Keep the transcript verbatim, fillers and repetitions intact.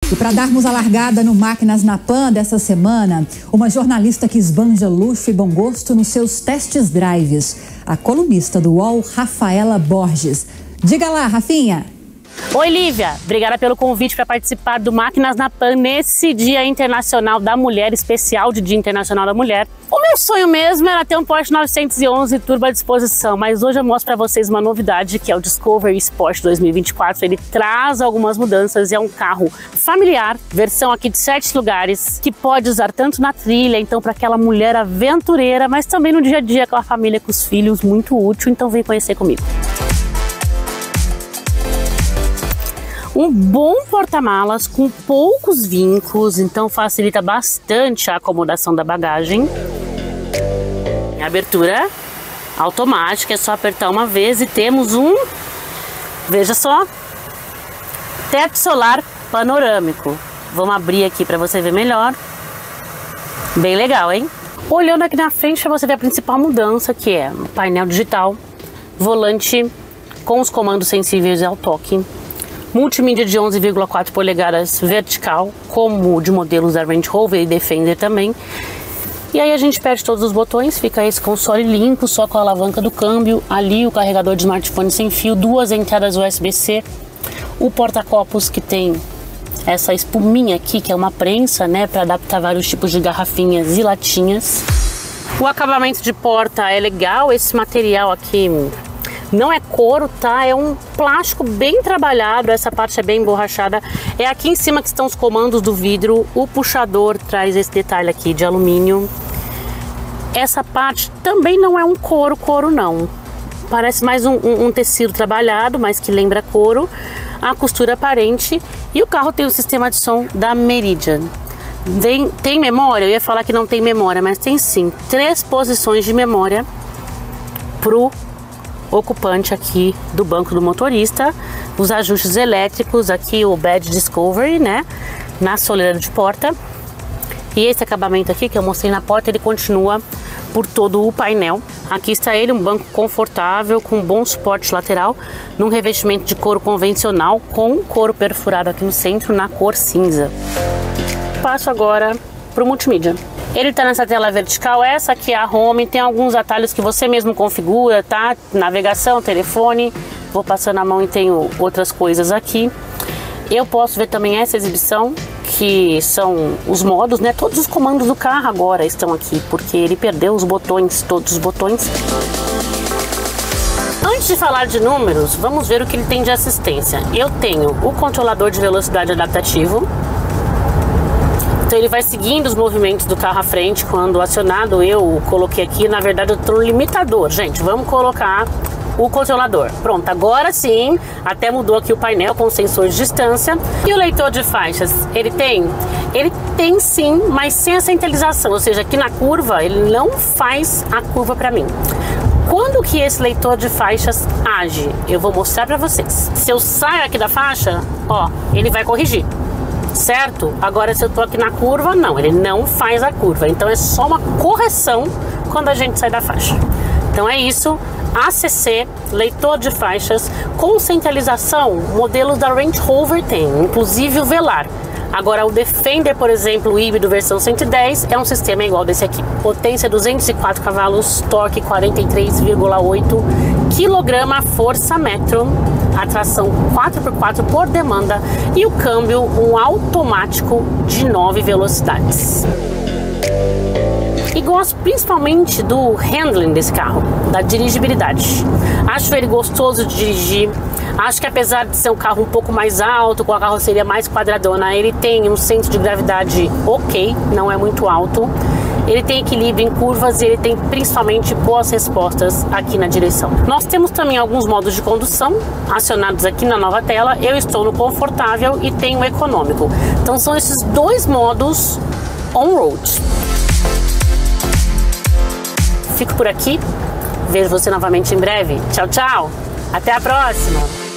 E para darmos a largada no Máquinas na Pan dessa semana, uma jornalista que esbanja luxo e bom gosto nos seus test drives, a colunista do U O L, Rafaela Borges. Diga lá, Rafinha! Oi, Lívia! Obrigada pelo convite para participar do Máquinas na Pan nesse Dia Internacional da Mulher, especial de Dia Internacional da Mulher. O meu sonho mesmo era ter um Porsche novecentos e onze turbo à disposição, mas hoje eu mostro para vocês uma novidade que é o Discovery Sport dois mil e vinte e quatro. Ele traz algumas mudanças e é um carro familiar, versão aqui de sete lugares, que pode usar tanto na trilha, então para aquela mulher aventureira, mas também no dia a dia com a família, com os filhos, muito útil, então vem conhecer comigo. Um bom porta-malas com poucos vincos, então facilita bastante a acomodação da bagagem. Abertura automática, é só apertar uma vez e temos um, veja só, teto solar panorâmico. Vamos abrir aqui para você ver melhor. Bem legal, hein? Olhando aqui na frente, você vê a principal mudança, que é o painel digital, volante com os comandos sensíveis ao toque, multimídia de onze vírgula quatro polegadas vertical, como de modelos da Range Rover e Defender também. E aí a gente perde todos os botões, fica esse console limpo, só com a alavanca do câmbio, ali o carregador de smartphone sem fio, duas entradas U S B C, o porta-copos que tem essa espuminha aqui, que é uma prensa, né, para adaptar vários tipos de garrafinhas e latinhas. O acabamento de porta é legal, esse material aqui não é couro, tá? É um plástico bem trabalhado, essa parte é bem emborrachada. É aqui em cima que estão os comandos do vidro, o puxador traz esse detalhe aqui de alumínio. Essa parte também não é um couro, couro não. Parece mais um, um, um tecido trabalhado, mas que lembra couro. A costura aparente e o carro tem o sistema de som da Meridian. Tem, tem memória? Eu ia falar que não tem memória, mas tem sim. Três posições de memória pro ocupante aqui do banco do motorista, os ajustes elétricos, aqui o Badge Discovery, né, na soleira de porta, e esse acabamento aqui que eu mostrei na porta, ele continua por todo o painel. Aqui está ele, um banco confortável, com bom suporte lateral, num revestimento de couro convencional, com couro perfurado aqui no centro, na cor cinza. Passo agora para o multimídia. Ele está nessa tela vertical, essa aqui é a home, tem alguns atalhos que você mesmo configura, tá? Navegação, telefone, vou passando a mão e tenho outras coisas aqui. Eu posso ver também essa exibição, que são os modos, né? Todos os comandos do carro agora estão aqui, porque ele perdeu os botões, todos os botões. Antes de falar de números, vamos ver o que ele tem de assistência. Eu tenho o controlador de velocidade adaptativo. Então ele vai seguindo os movimentos do carro à frente. Quando acionado, eu coloquei aqui, na verdade eu tô no limitador. Gente, vamos colocar o controlador. Pronto, agora sim, até mudou aqui o painel com sensor de distância. E o leitor de faixas, ele tem? Ele tem sim, mas sem a centralização, ou seja, aqui na curva, ele não faz a curva para mim. Quando que esse leitor de faixas age? Eu vou mostrar para vocês. Se eu saio aqui da faixa, ó, ele vai corrigir. Certo? Agora se eu tô aqui na curva, não, ele não faz a curva, então é só uma correção quando a gente sai da faixa. Então é isso, A C C, leitor de faixas, com centralização, modelos da Range Rover tem, inclusive o Velar. Agora o Defender, por exemplo, o híbrido versão cento e dez, é um sistema igual desse aqui. Potência duzentos e quatro cavalos, torque quarenta e três vírgula oito quilograma, força metro, a tração quatro por quatro por demanda e o câmbio um automático de nove velocidades. E gosto principalmente do handling desse carro, da dirigibilidade. Acho ele gostoso de dirigir. Acho que apesar de ser um carro um pouco mais alto, com a carroceria mais quadradona, ele tem um centro de gravidade ok, não é muito alto. Ele tem equilíbrio em curvas e ele tem principalmente boas respostas aqui na direção. Nós temos também alguns modos de condução acionados aqui na nova tela. Eu estou no confortável e tenho o econômico. Então são esses dois modos on-road. Fico por aqui, vejo você novamente em breve. Tchau, tchau! Até a próxima!